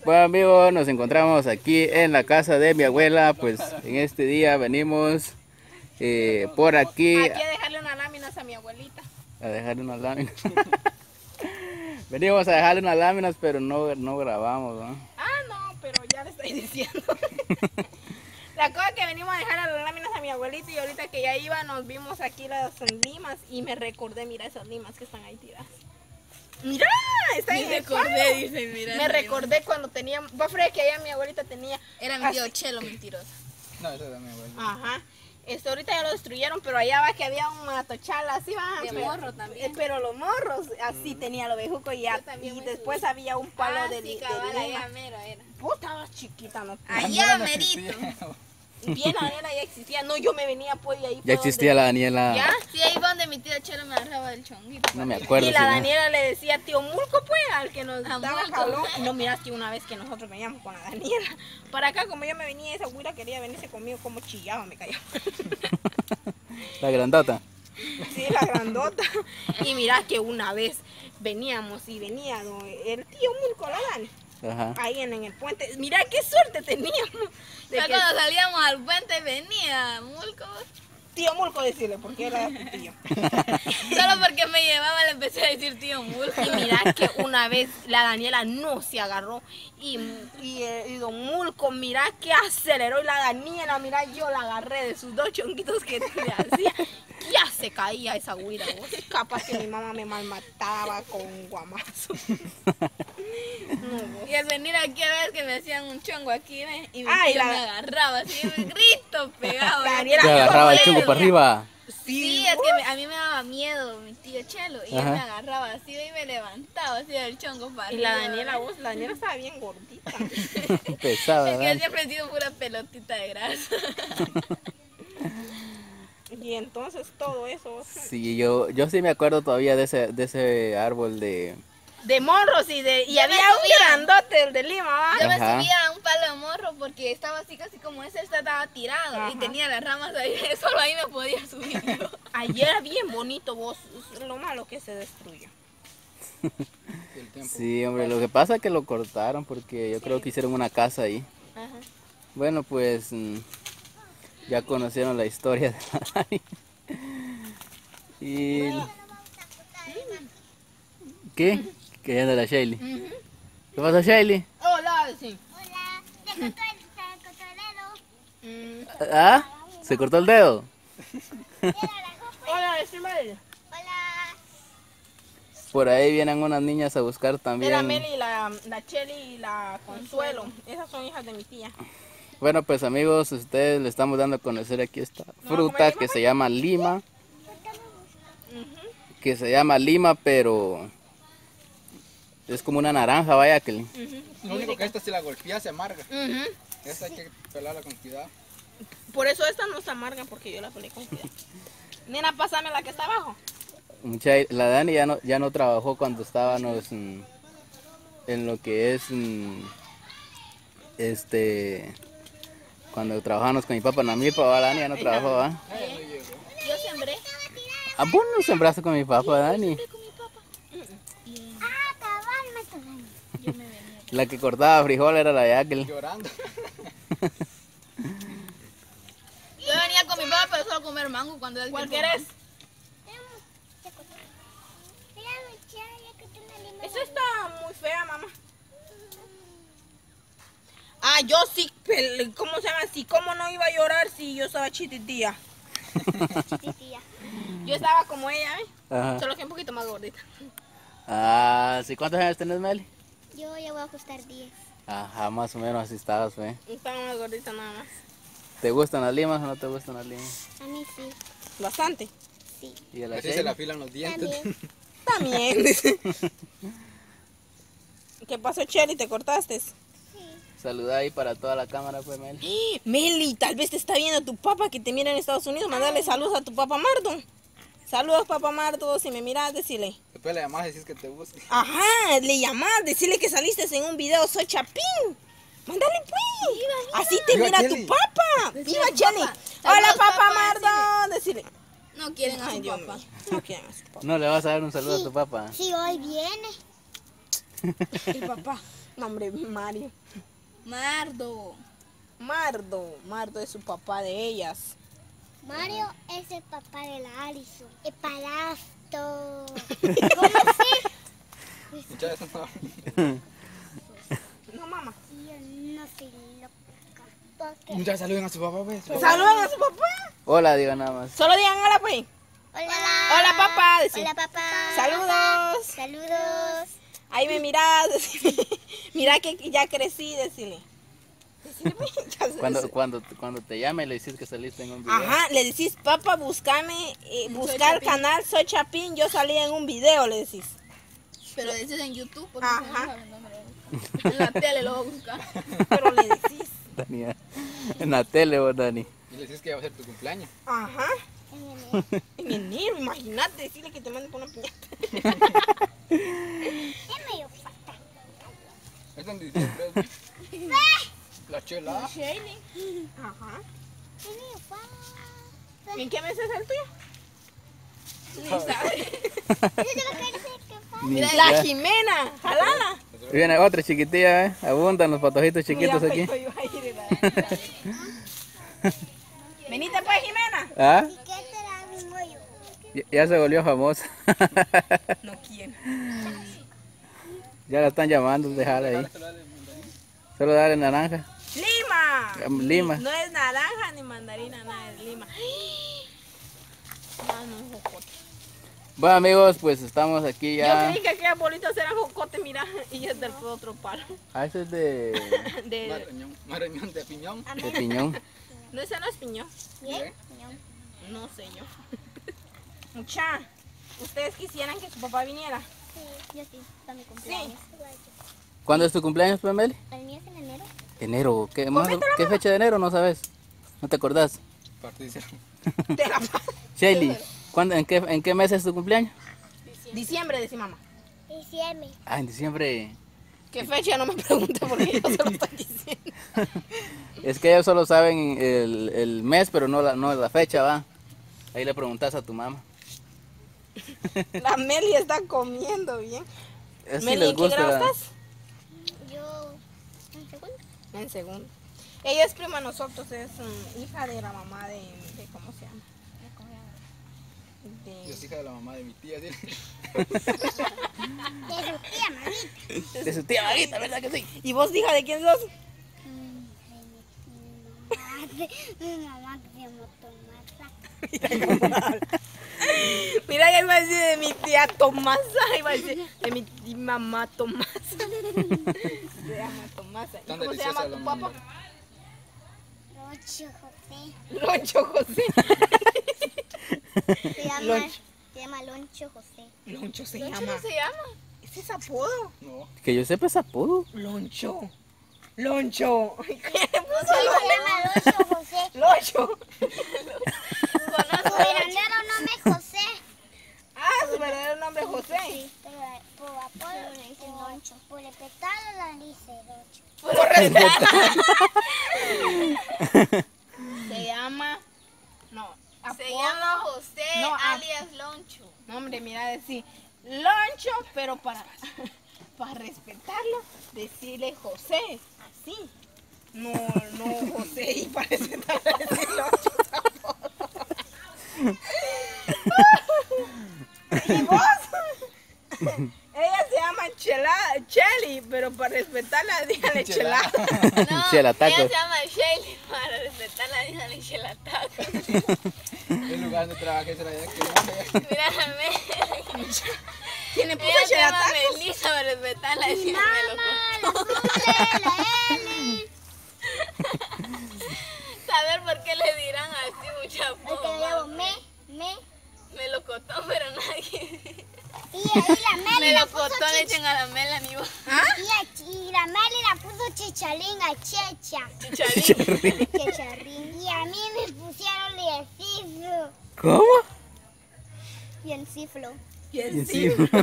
Bueno amigos, nos encontramos aquí en la casa de mi abuela. Pues en este día venimos por aquí a dejarle unas láminas a mi abuelita. a dejarle unas láminas. Venimos a dejarle unas láminas, pero no grabamos, ¿no? Ah, no, pero ya le estoy diciendo. La cosa es que venimos a dejar las láminas a mi abuelita y ahorita que ya iba nos vimos aquí las limas y me recordé, mira esas limas que están ahí tiradas. Mira, está en el suelo. Dice, mira. Me recordé cuando teníamos, vos crees que allá mi abuelita tenía. Era mi tío Chelo, mentiroso. No, esa era mi abuela. Ajá. Ahorita ya lo destruyeron, pero allá va que había un matochala así, va. De morro también. Pero los morros, así tenía los bejucos y después había un palo de sí, lima. allá mero era. Vos estabas chiquita, ¿no? Allá merito. Bien, Daniela ya existía. No, yo me venía pues y ahí Ya existía la Daniela. ¿Ya? Sí, ahí fue donde mi tío Chelo me agarraba del chonguito. No me acuerdo. Y la si no. Daniela le decía tío Mulco, pues, al que nos A daba Mulco. jalón. No, miras que una vez que nosotros veníamos con la Daniela. Para acá, como yo me venía, esa güira quería venirse conmigo, como chillaba, me callaba. La grandota. Sí, la grandota. Y mira que una vez veníamos y venía el tío Mulco, la Dani. Ajá. Ahí en el puente. Mira qué suerte teníamos. De Ya que cuando salíamos al puente venía Mulco. tío Mulco decirle, porque era tu tío. Solo porque me llevaba le empecé a decir tío Mulco. Y mira que una vez la Daniela no se agarró y don Mulco, mira que aceleró y la Daniela, mira yo la agarré de sus dos chonquitos que le hacía. Ya se caía esa güira, vos. Capaz que mi mamá me malmataba con guamazo. No, Y al venir aquí a ver que me hacían un chongo aquí, ¿ves? Y mi Ay, tío la- me agarraba así, un grito pegado. La ¿ves? Daniela- Te agarraba el chongo para arriba. Sí, es que a mí me daba miedo mi tío Chelo y él Ajá. me agarraba así y me levantaba así del chongo para Y la arriba, Daniela, ¿ves? vos, la Daniela estaba bien gordita. Pesada, Es que ¿verdad? siempre he sido pura pelotita de grasa. Y entonces todo eso. Sí, yo sí me acuerdo todavía de ese árbol de... De morros y Yo me había un subía. grandote, el de Lima, ¿va? Yo me Ajá. subía a un palo de morro porque estaba así casi como ese estaba tirado Ajá. y tenía las ramas ahí, solo ahí me podía subir yo. Ayer era bien bonito, vos. Lo malo que se destruyó. El tiempo. Sí, hombre, lo que pasa es que lo cortaron porque yo creo que hicieron una casa ahí. Ajá. Bueno, pues ya conocieron la historia de la Dani. Y... ¿Qué? ¿Qué es de la Shailey? ¿Qué pasa, Shailey? Hola, sí. Hola, se cortó el dedo. ¿Ah? ¿Se cortó el dedo? Hola, decime. Hola. Por ahí vienen unas niñas a buscar De la también. Meli, la Cheli y la Consuelo. Esas son hijas de mi tía. Bueno, pues amigos, ustedes le estamos dando a conocer aquí esta fruta que se llama lima. Que se llama lima, pero es como una naranja, vaya que... Lo único que esta si la golpeas se amarga. Esta hay que pelarla con cuidado. Por eso esta no se amarga porque yo la pelé con cuidado. Nena, pásame la que está abajo. La Dani ya no trabajó cuando estábamos en lo que es cuando trabajamos con mi papá en la milpa, ¿va? Dani ya no trabajó, ¿va? Yo sembré. Ah, vos no sembraste con mi papá, Dani. Ah, cabal, me está dando. La que cortaba frijol era la Jacqueline. Llorando. Yo venía con mi papá pero solo a comer mango cuando él ¿Cuál querés? Mira, mi tía, ya que tiene una lima. Esa está muy fea, mamá. Ah, yo sí, ¿cómo se llama? Sí, ¿cómo no iba a llorar si yo estaba chititía? Tía. Yo estaba como ella, ¿eh? Ajá. Solo que un poquito más gordita. Ah, ¿sí? ¿Cuántos años tenés, Meli? Yo ya voy a ajustar 10. Ajá, más o menos así estabas, ¿eh? Estaba más gordita nada más. ¿Te gustan las limas o no te gustan las limas? A mí sí. Bastante. Sí. ¿Y a la Así se Shailey? la afilan los dientes. También. También, dice. ¿Qué pasó, Cheli? ¿Te cortaste? Saluda ahí para toda la cámara, pues, Meli. Meli, tal vez te está viendo tu papá que te mira en Estados Unidos. Mándale saludos a tu papá Mardo. Saludos, papá Mardo. Si me miras, decile. Después le llamas y decís que te busque. Ajá, le llamás, decirle que saliste en un video. Soy Chapín. Mándale, pues. Así te Viva mira Cheli. tu papá. Viva tu Cheli. papá. Hola, Saludos, papá papá, Mardo. Decirle. No quieren a Ay, su Dios papá. mío. No quieren a su papá. ¿No le vas a dar un saludo a tu papá? Sí, hoy viene. El papá. Nombre Mario. Mardo. Mardo es su papá de ellas. Mario es el papá de la Alison. El padrastro. ¿Cómo así? Muchachos, no. No, mamá. Yo no soy loca. Porque... Muchachos, saluden a su papá, pues. Saluden a su papá. Hola, diga nada más. Solo digan hola, pues. Hola. Hola, papá. Decí. Hola, papá. Saludos. Saludos. Ahí me mirás. Decile. Mira que ya crecí, decile. Decile, pues, ya se- Cuando te llame le dices que saliste en un video. Ajá, le decís, papá, buscame, buscar canal Soy Chapín, yo salí en un video, le decís. Pero dices en YouTube porque Ajá. no saben dónde lo buscan. En la tele lo voy a buscar. Pero le decís. Dani, en la tele vos, Dani. Y le dices que va a ser tu cumpleaños. Ajá. En enero, imagínate, decirle que te mande por una piñata. Es medio fatal. Es en diciembre. La chela. Shaley. Ajá. Es medio fatal. ¿En qué mes es el tuyo? Ni sabe. Ni La idea. Jimena, jalala. Viene otra chiquitilla, abundan los patojitos chiquitos Mira, aquí. pues, yo iba a ir, Venite pues, Jimena. ¿Ah? ¿Y qué te da mi mollo? Ya se volvió famosa. No quiero. Ya la están llamando, déjala ahí. Solo dale naranja. Lima. Lima. No es naranja ni mandarina, nada, es lima. Ah, no, jocote. Bueno amigos, pues estamos aquí Yo ya. creí que aquellas bolitas eran jocote, mira, y es del otro palo. Ah, ese es de De, Marañón de piñón. piñón. no, ese no es piñón. ¿Bien? No sé yo. Mucha, ¿ustedes quisieran que su papá viniera? Sí, yo sí, para mi cumpleaños. ¿Cuándo es tu cumpleaños, pues, Meli? Para mí es en enero. Enero. ¿Qué fecha de enero? No sabes. ¿No te acordás? Partición. Te la paso. Shelly, en qué mes es tu cumpleaños? Diciembre, dice mamá. Diciembre. Ah, en diciembre. ¿Qué fecha? No me pregunte porque yo se lo estoy diciendo. Es que ellos solo saben el mes, pero no la fecha, va. Ahí le preguntas a tu mamá. La Meli está comiendo bien. Así Meli, les ¿en qué gusta. grado estás? Yo, en segundo. En segundo. Ella es prima de nosotros, es hija de la mamá de ¿cómo se llama? Yo soy hija de la mamá de mi tía. ¿Sí? De su tía Marita. De su tía Marita, ¿verdad que sí? ¿Y vos, hija, de quién sos? Mi mamá se llama Tomasa. Mira, ella iba a decir de mi tía Tomasa, iba a decir de mi mamá Tomasa. Se llama Tomasa. ¿Y Tan cómo se deliciosa llama la tu mamá. papá? Rocho José. Loncho José. Se llama Loncho José. Loncho se ¿Loncho llama. no se llama? ¿Ese es apodo? No. Que yo sepa es apodo. Loncho. Loncho. ¿Qué le puso Se llama Loncho José. Loncho? Su verdadero nombre es José. Ah, su verdadero nombre es José. Sí, pero por apodo le dicen Loncho. Por respetarlo le dice Loncho. Por respeto. Se llama. No. Se apodo. llama José No, alias Loncho. No, hombre, mira, decir Loncho, pero para respetarlo, decirle José. Así. No, José, y para respetarlo, decir Loncho tampoco. ¿Y vos? Ella se llama Cheli, pero para respetarla, dígale Chela. No, Chela tacos. ella se llama Shaley para respetarla, dígale Chela tacos. El lugar donde trabajé será allá que no. Mira la Meli. ¿Quién le puso Ella se Chela llama tacos? Melissa para respetarla, dígale La Zule, la Eli. Saber por qué le dirán así mucha Porque yo llevo me. melocotón, pero nadie. Y ahí la Meli la puso Melocotón le echan a la Melanie. Y la Meli la puso chichalín a Checha. Chicharín. Chicharrín. Y a mí me pusieron Lieciflo. ¿Cómo? Y el ciflo. Y Y el sí, sí.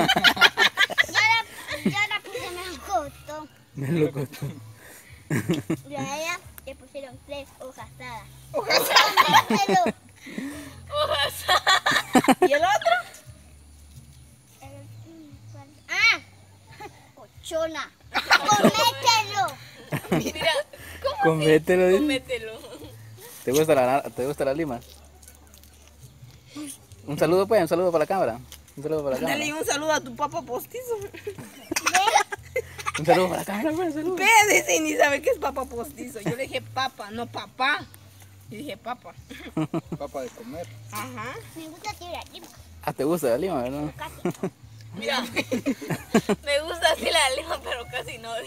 Yo la puse melocotón. me lo contó. Y a ella le pusieron 3 hojas asadas. Hojas. Hojas. ¿Y el otro? Ah, cochona. Comételo. Mira, Comételo, dice. mételo. ¿Te gusta la lima? Un saludo pues, un saludo para la cámara. Un saludo para la cámara. Dale un saludo a tu papá postizo. Un saludo para la cámara, pues, un saludo. Ve, dice, y ni sabe qué es papá postizo. Yo le dije papa, no papá. Y dije papa. Papa de comer. Ajá. Me gusta tirar lima. Ah, ¿te gusta la lima, verdad? Casi. Mira, me gusta así la lima, pero casi no.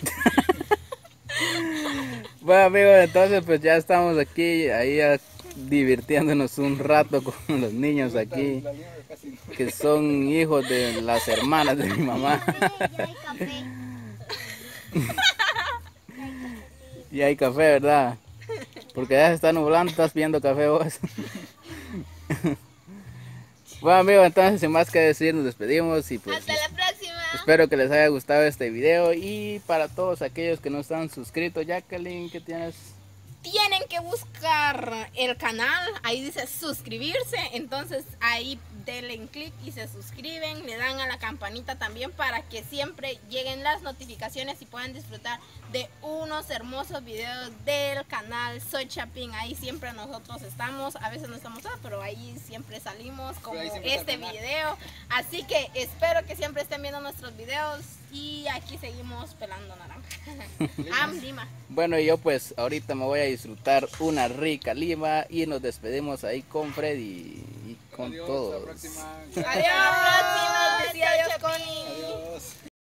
Bueno amigos, entonces pues ya estamos aquí, ahí divirtiéndonos un rato con los niños aquí, La lima casi no. que son hijos de las hermanas de mi mamá. Ya hay café. Y hay café, ¿verdad? Porque ya se está nublando, estás pidiendo café vos. Bueno amigos, entonces sin más que decir, nos despedimos y pues Hasta la próxima. espero que les haya gustado este video. Y para todos aquellos que no están suscritos, Jacqueline, ¿qué tienes? Tienen que buscar el canal, ahí dice suscribirse, entonces ahí denle clic y se suscriben, le dan a la campanita también para que siempre lleguen las notificaciones y puedan disfrutar de unos hermosos videos del canal Soy Chapín. Ahí siempre nosotros estamos, a veces no estamos todos, pero ahí siempre salimos como ahí siempre está este el canal. video, así que espero que siempre estén viendo nuestros videos y aquí seguimos pelando naranja. Lima. Bueno, y yo pues ahorita me voy a disfrutar una rica lima y nos despedimos ahí con Freddy y con Adiós, todos. hasta la próxima. Adiós, decía adiós, Connie. Adiós.